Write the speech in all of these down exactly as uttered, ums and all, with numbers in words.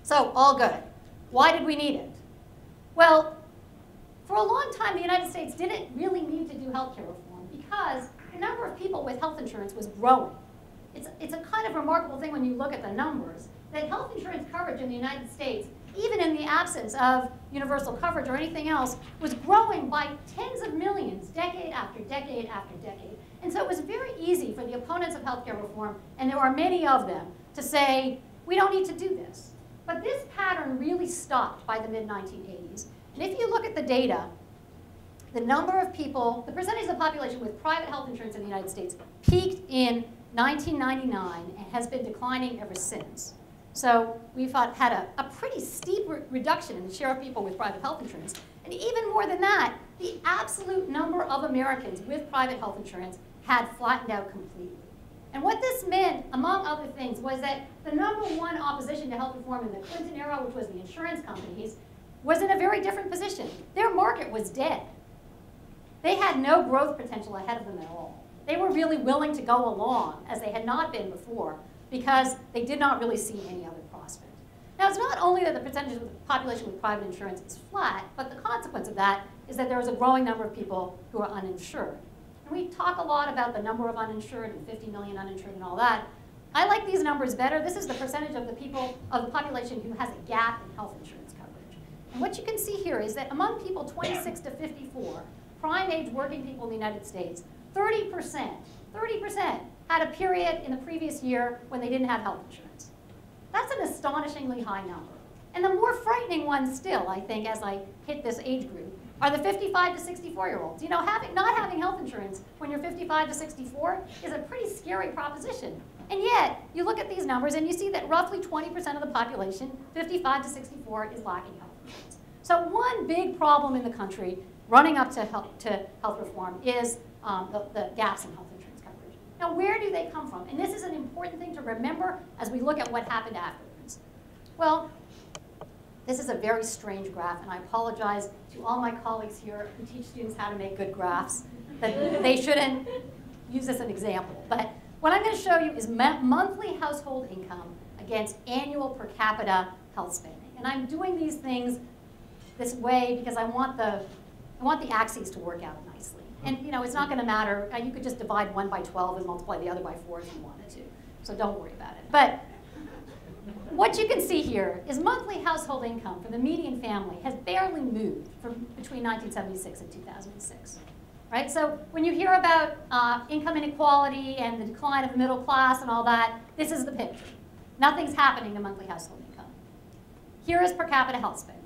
So, all good. Why did we need it? Well, for a long time, the United States didn't really need to do healthcare reform because the number of people with health insurance was growing. It's, it's a kind of remarkable thing when you look at the numbers, that health insurance coverage in the United States, even in the absence of universal coverage or anything else, was growing by tens of millions, decade after decade after decade. And so it was very easy for the opponents of healthcare reform, and there are many of them, to say, we don't need to do this. But this pattern really stopped by the mid nineteen eighties. And if you look at the data, the number of people, the percentage of the population with private health insurance in the United States peaked in nineteen ninety-nine and has been declining ever since. So we've had a, a pretty steep re reduction in the share of people with private health insurance. And even more than that, the absolute number of Americans with private health insurance had flattened out completely. And what this meant, among other things, was that the number one opposition to health reform in the Clinton era, which was the insurance companies, was in a very different position. Their market was dead. They had no growth potential ahead of them at all. They were really willing to go along, as they had not been before, because they did not really see any other prospect. Now, it's not only that the percentage of the population with private insurance is flat, but the consequence of that is that there is a growing number of people who are uninsured. And we talk a lot about the number of uninsured and fifty million uninsured and all that. I like these numbers better. This is the percentage of the people, of the population who has a gap in health insurance coverage. And what you can see here is that among people twenty-six to fifty-four, prime age working people in the United States, thirty percent, thirty percent had a period in the previous year when they didn't have health insurance. That's an astonishingly high number. And the more frightening one still, I think, as I hit this age group, are the fifty-five to sixty-four year olds. You know, having, not having health insurance when you're fifty-five to sixty-four is a pretty scary proposition. And yet, you look at these numbers and you see that roughly twenty percent of the population, fifty-five to sixty-four, is lacking health insurance. So one big problem in the country running up to health, to health reform is um, the, the gaps in health insurance coverage. Now, where do they come from? And this is an important thing to remember as we look at what happened afterwards. Well, this is a very strange graph, and I apologize to all my colleagues here who teach students how to make good graphs, that they shouldn't use this as an example. But what I'm going to show you is monthly household income against annual per capita health spending. And I'm doing these things this way because I want the, I want the axes to work out nicely. And you know, it's not going to matter. You could just divide one by twelve and multiply the other by four if you wanted to. So don't worry about it. But what you can see here is monthly household income for the median family has barely moved from between nineteen seventy-six and two thousand six. Right? So when you hear about uh, income inequality and the decline of the middle class and all that, this is the picture. Nothing's happening to monthly household income. Here is per capita health spending.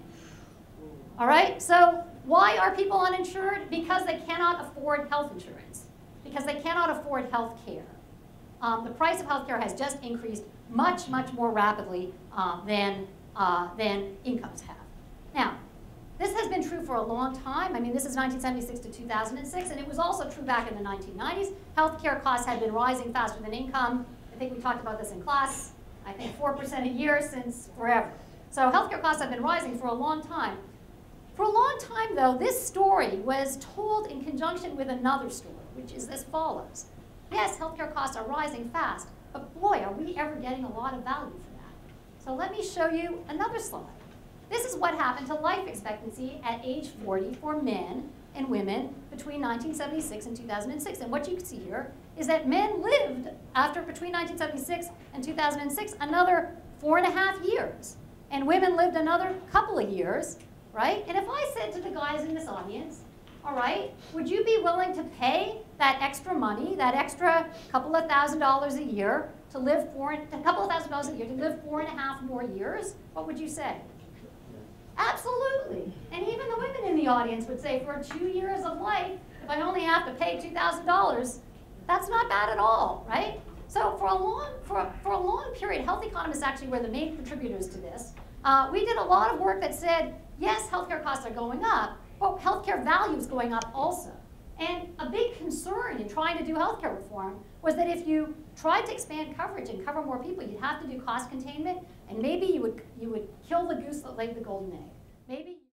All right? So why are people uninsured? Because they cannot afford health insurance. Because they cannot afford health care. Um, the price of health care has just increased much, much more rapidly uh, than, uh, than incomes have. Now, this has been true for a long time. I mean, this is nineteen seventy-six to two thousand six, and it was also true back in the nineteen nineties. Healthcare costs had been rising faster than income. I think we talked about this in class. I think four percent a year since forever. So healthcare costs have been rising for a long time. For a long time, though, this story was told in conjunction with another story, which is as follows. Yes, healthcare costs are rising fast, but boy, are we ever getting a lot of value for that. So let me show you another slide. This is what happened to life expectancy at age forty for men and women between nineteen seventy-six and two thousand six. And what you can see here is that men lived, after between nineteen seventy-six and two thousand six, another four and a half years. And women lived another couple of years, right? And if I said to the guys in this audience, all right, would you be willing to pay that extra money, that extra couple of thousand dollars a year to live four, a couple of thousand dollars a year to live four and a half more years? What would you say? Absolutely. And even the women in the audience would say, for two years of life, if I only have to pay two thousand dollars, that's not bad at all, right? So for a long, for a, for a long period, health economists actually were the main contributors to this. Uh, we did a lot of work that said, yes, healthcare costs are going up, but healthcare value is going up also. And a big concern in trying to do healthcare reform was that if you tried to expand coverage and cover more people, you'd have to do cost containment, and maybe you would, you would kill the goose that laid the golden egg. Maybe